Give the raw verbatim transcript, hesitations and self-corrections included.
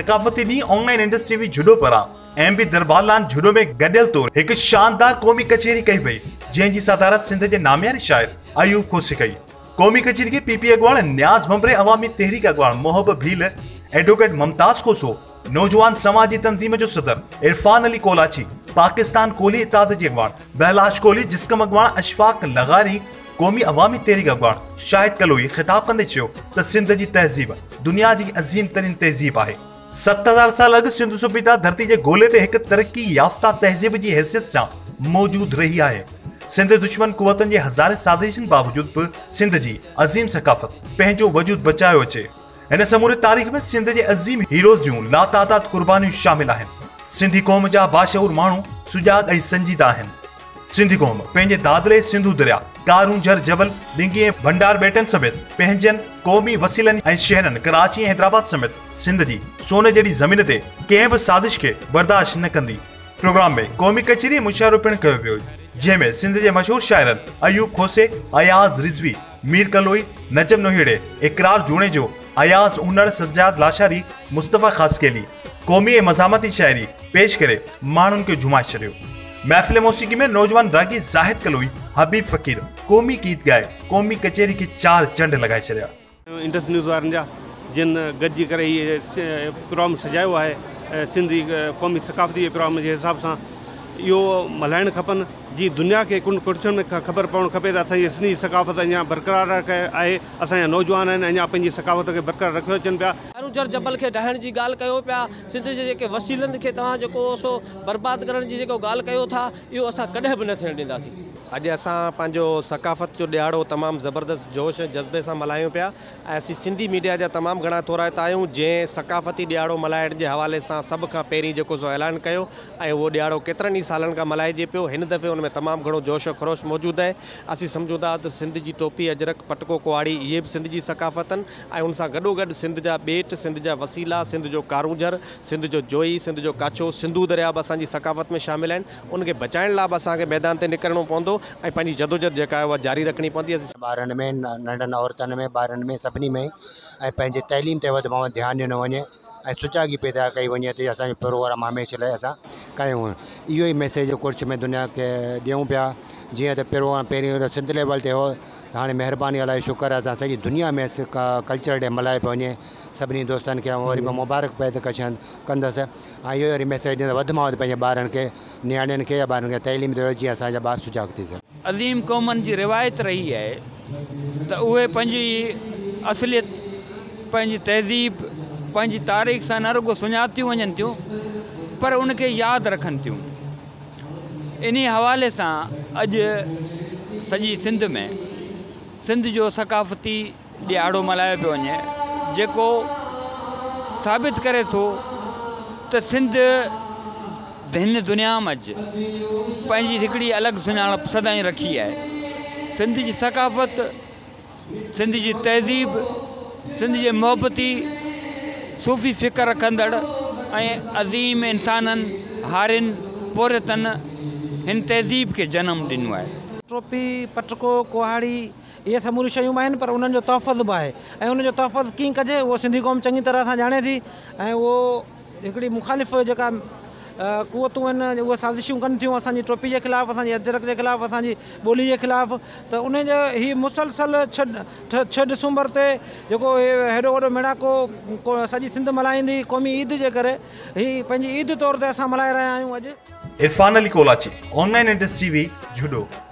सकाफती D online industry में जुडो परा M B दरबार लान जुडो में गडियल तौर एक शानदार कौमी कचेरी कई वई जंहिंजी सदारत सिंध के नामियारे शायर अयूब खोसे कई। कौमी कचेरी के पीपी अगवान न्याज भंबरे अवामी तहरीक अगवान मोहब भील एडवोकेट मुमताज कोसो नौजवान समाजी तंजीम जो सदर इरफान अली कोलाची पाकिस्तान कोली इताद जी अगवान बहलाश कोली जिसकम अगवान अशफाक लगारी कौमी अवामी तहरीक अगवान शाहिद कलोई खिताब कंदे चयो त सिंध जी तहजीब दुनिया की अजीम तरीन तहजीब है। सत हजार साल अग सिंध सूबेदार धरती के गोले ते एक तरक्की याफ्ता तहजीब की हैसियत से मौजूद रही है। सिंध दुश्मन कुवतन के हजारे साजिशन बावजूद भी सिंध की अजीम सकाफत पंहिंजो वजूद बचायो अचे। इन समूरे तारीख़ में सिंध के अजीम हीरोज़ जूं लातादाद कुर्बानियों शामिल हैं। सिंधी कौम जा बाशऊर मानू सुजाग ऐं संजीदा हैं। सिंधी कौम पंहिंजे दादरे सिंधु दरिया कारूं झर जबल डिंगी ऐं भंडार बेटन समेत पंहिंजनि क़ौमी वसीलनि ऐं शहरनि कराची ऐं हैदराबाद समेत सिंध जी सोने जड़ी ज़मीन ते कंहिं बि साज़िश के बर्दाश्त न कंदी। प्रोग्राम में क़ौमी कचेरी मुशाइरो पिणु कयो वियो जंहिंमें सिंध के मशहूर शाइरनि अयूब खोसे अयाज़ रिज़वी मीर कलोई नजम नोहिड़े इकरार जूणेजो अयाज़ उनड़ सज्जाद लाशारी मुस्तफ़ा खासकेली कौमी ऐं मज़ामती शायरी पेश करे माण्हुनि खे झुमाए छॾियो। महफ़िल मौसीकी में नौजवान रागी जाहिद कलोई हबीब फ़कीर कौमी गीत गाए कौमी कचेरी के चार चंड लगाए छॾिया। इंडस न्यूज़ वारनि जा जिन गॾिजी करे हीअ प्रोग्राम सजायो आहे सिंधी क़ौमी सकाफ़ती जे प्रोग्राम जे हिसाब सां इहो मल्हाइणु खपनि जी दुनिया के कुन कुर्चुनि में ख़बर पवणु खपे त असांजी सिंधी सकाफ़त अञा बरक़रार आहे। असांजा नौजवान आहिनि अञा पंहिंजी सकाफ़त खे बरक़रार रखियो अचनि पिया। कारूंझर जबल के ढहण की ॻाल्हि कयो पिया सिंध जे जेके वसीलनि खे तव्हां जेको सो बर्बाद करण जी जेको ॻाल्हि कयो था इहो असां कॾहिं बि न थियणु ॾींदासीं। अॼु असां पंहिंजो सकाफ़त जो ॾियारो तमामु ज़बरदस्त जोश ऐं जज़्बे सां मल्हायूं पिया ऐं असीं सिंधी मीडिया जा तमामु घणा थोराइता आहियूं जंहिं सकाफ़ती ॾियारो मल्हाइण जे हवाले सां सभ खां पहिरीं जेको सो ऐलान कयो ऐं उहो ॾियारो केतिरनि ई सालनि खां मल्हाइजे पियो। हिन दफ़े उन में तमामु घणो जोश खरोश मौजूदु आहे। असीं सम्झूं था त सिंध जी टोपी अजरक पटको कुआड़ी इहे बि सिंध जी सकाफ़त आहिनि ऐं उन सां गॾोगॾु सिंध जा ॿेट सिंध जा वसीला सिंध जो कारूंझर सिंध जो जोई सिंध जो काछो सिंधु दरिया बि असांजी सकाफ़त में शामिल आहिनि। उनखे बचाइण लाइ बि असांखे मैदान ते निकिरणो पवंदो ऐं पंहिंजी जदोजहद जेका आहे उहा जारी रखणी पवंदी। ॿारनि में नंढनि औरतुनि में ॿारनि में सभिनी में ऐं पंहिंजे तइलीम ते वधि में वधि ध्यानु ॾिनो वञे ऐं सुजागी पैदा कई वञे त असांजो प्रोग्राम हमेशह लाइ असां कयूं। इहो ई मैसेज कुर्च में दुनिया खे ॾियूं पिया जीअं त प्रोग्राम पहिरीं सिंध लेवल ते हो हाणे महिरबानी अलाए शुक्र आहे असां सॼी दुनिया में कल्चर डे मल्हाए पियो वञे। सभिनी दोस्तनि खे वरी मां मुबारक पैदा कशनि कंदसि ऐं इहो वरी मैसेज ॾींदो वधि में वधि पंहिंजे ॿारनि खे नियाणियुनि खे या ॿारनि खे तइलीम ॾियो जीअं असांजा ॿार सुजाग थी सघनि। अज़ीम क़ौमनि जी रिवायत रही आहे त उहे पंहिंजी असलियत पंहिंजी तहज़ीब पंहिंजी तारीख़ सां न रुगो सुञातियूं वञनि थियूं पर उनखे यादि रखनि थियूं। इन हवाले सां अॼु सॼी सिंध में सिंध जो सकाफ़ती ॾियारो मल्हायो पियो वञे जेको साबित करे थो त सिंध हिन दुनिया मंझि पंहिंजी हिकिड़ी अलॻि सुञाणप सदाईं रखी आहे। सिंध जी सकाफ़त सिंध जी तहज़ीब सिंध जे मुहबती सूफ़ी फ़िक्र रखंदड़ ऐं अज़ीम इंसाननि हारिन पोरतनि हिन तहज़ीब के जन्म ॾिनो आहे। टोपी पटको कुहाड़ी ये समूरी शयूं आहिनि पर उन्हनि जो तहफ़ुज़ बि आहे ऐं उनजो तहफ़ुज़ कीअं कजे उहो सिंधी क़ौम चङी तरह सां ॼाणे थी ऐं उहो हिकिड़ी मुख़ालिफ़ जेका कुवतूं आहिनि उहे साज़िशूं कनि थियूं असांजी टोपी जे ख़िलाफ़ु असांजी अजरक जे ख़िलाफ़ु असांजी ॿोली जे ख़िलाफ़ु त उनजो हीअ मुसलसल छॾ छह डिसंबर ते जेको हेॾो वॾो मेड़ाको सॼी सिंध मल्हाईंदी क़ौमी ईद जे करे हीअ पंहिंजी ईद तौर ते असां मल्हाए रहिया आहियूं। अॼु इरफान अली कोलाची ऑनलाइन इंडस्ट्री वी जुडो।